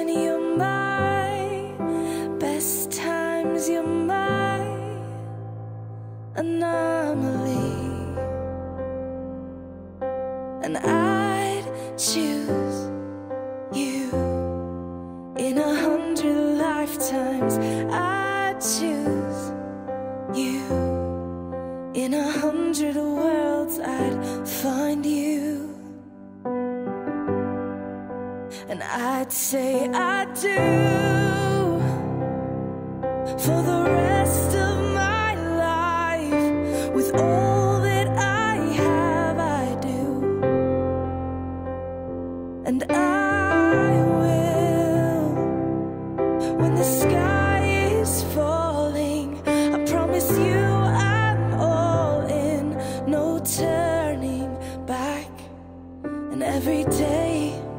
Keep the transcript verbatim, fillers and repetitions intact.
when you're my best times, you're my anomaly. And I'd choose you in a hundred lifetimes. I'd choose you in a hundred worlds. I'd find you, and I'd say I do for the rest of my life. With all that I have, I do. And I will, when the sky is falling, I promise you I'm all in, no turning back. And every day